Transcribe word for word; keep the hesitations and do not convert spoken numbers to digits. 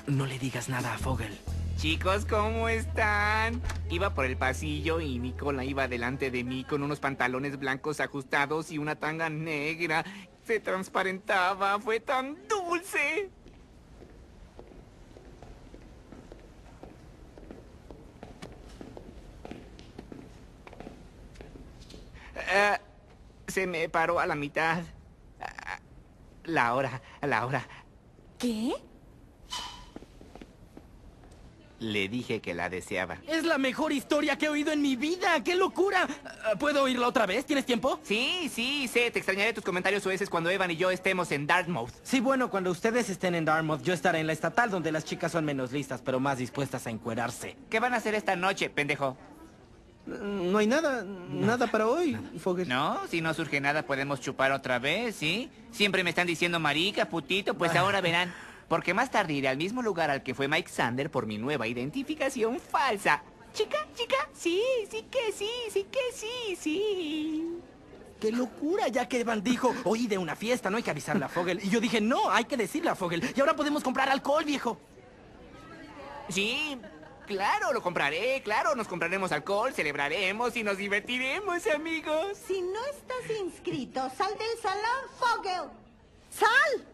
No le digas nada a Fogel. Chicos, ¿cómo están? Iba por el pasillo y Nicola iba delante de mí con unos pantalones blancos ajustados y una tanga negra. Se transparentaba, fue tan dulce. Ah, se me paró a la mitad. Ah, Laura, Laura, ¿Qué? le dije que la deseaba. Es la mejor historia que he oído en mi vida. ¡Qué locura! Ah, ¿Puedo oírla otra vez? ¿Tienes tiempo? Sí, sí, sé, te extrañaré tus comentarios sueces cuando Evan y yo estemos en Dartmouth. Sí, bueno, cuando ustedes estén en Dartmouth, yo estaré en la estatal, donde las chicas son menos listas, pero más dispuestas a encuerarse. ¿Qué van a hacer esta noche, pendejo? No hay nada, nada para hoy, Fogel. No, si no surge nada podemos chupar otra vez, ¿sí? Siempre me están diciendo marica, putito, pues ahora verán. Porque más tarde iré al mismo lugar al que fue Mike Sander por mi nueva identificación falsa. Chica, chica, sí, sí que sí, sí que sí, sí. ¡Qué locura! Ya que Evan dijo, oí de una fiesta, no hay que avisarle a Fogel. Y yo dije, no, hay que decirle a Fogel. Y ahora podemos comprar alcohol, viejo. Sí, claro, lo compraré, claro, nos compraremos alcohol, celebraremos y nos divertiremos, amigos. Si no estás inscrito, sal del salón, Fogel. ¡Sal!